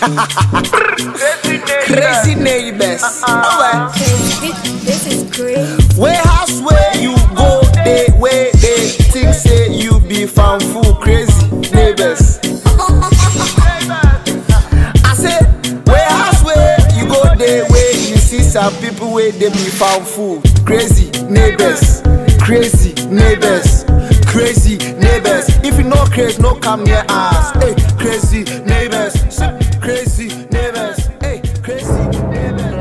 Crazy neighbors. This is great. Warehouse where you go, they where they think say you be found fool. Crazy neighbors. I said warehouse where you go, they where you see some people where they be found fool. Crazy neighbors. Crazy neighbors. Crazy neighbors. If you know crazy, no come near us. Hey, crazy neighbors. Crazy neighbors. Hey, crazy neighbors.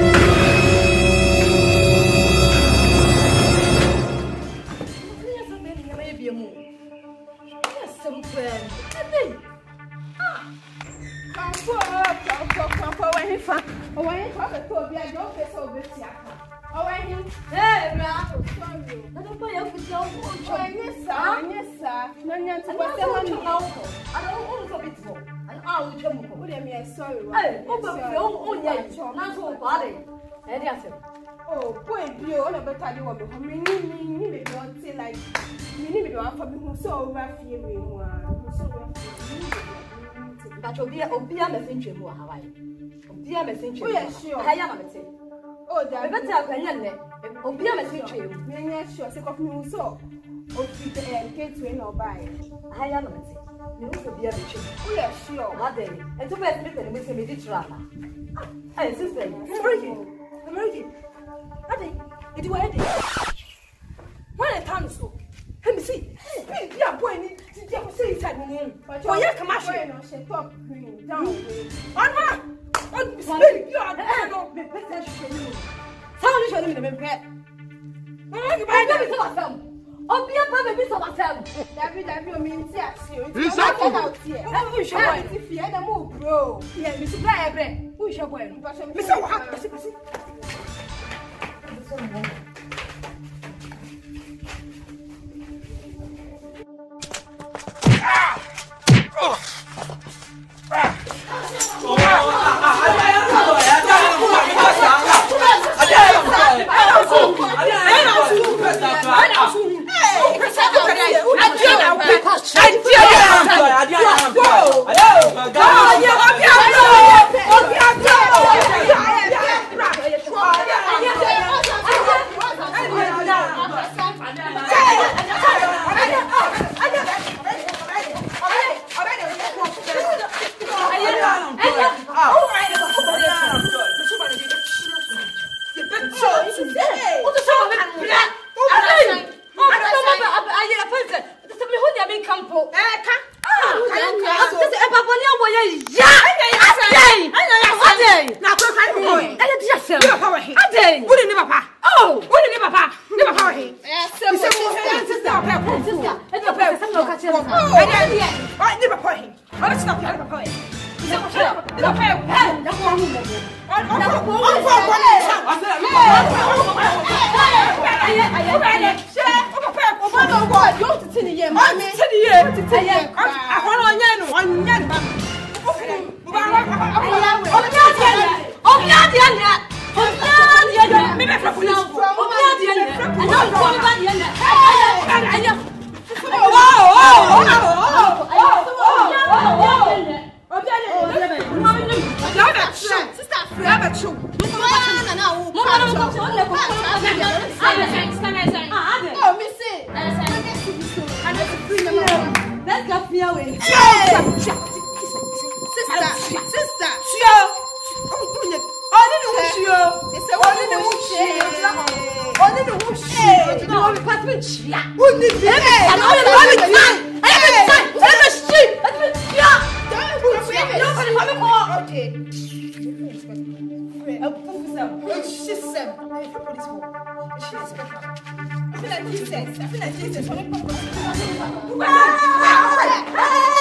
Oh, boy, you all about to do what me don't say like me do for me so rough here so but Obia messenger more Hawaii. Obia messenger. Oh, yeah, sure. I am a oh, that better than Obia messenger. Yes, sure. Say, of me so. Oh, fit and get to no buy. I am a you will be a bitch. Oh, yeah, sure. What day? And to best me and miss me did drama. Hey, sister, American. I think it was when I turn so. Let me see. Yeah, boy, need to say it's at me. But you are commercial. Top green down. On spirit, you are there. Don't be better. Sound show me the pet. I never saw them. Oh, be a baby, so myself. That means yes, you. It's not out here. Who should I if you had a move, bro? Yeah, Mr. Blair, who shall wear? Mr. What? I feel like Jesus.